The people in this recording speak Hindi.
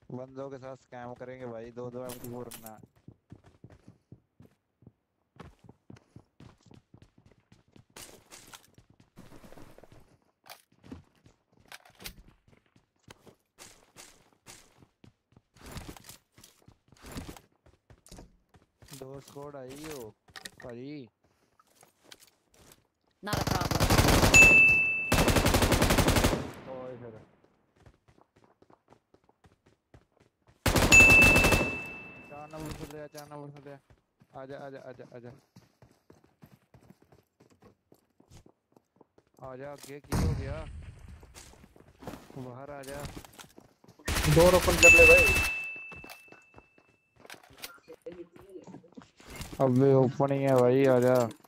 बंदों के साथ स्कैम करेंगे भाई, 2-2 M24 रखना। दो स्क्वाड आई हो भाई। Not a problem. ओए फिर चार नंबर से ले, 4 नंबर से ले। आजा आजा आजा आजा आजा, आगे की हो गया, बाहर आजा। डोर ओपन कर ले भाई। अब भी ओपन ही है भाई, आजा।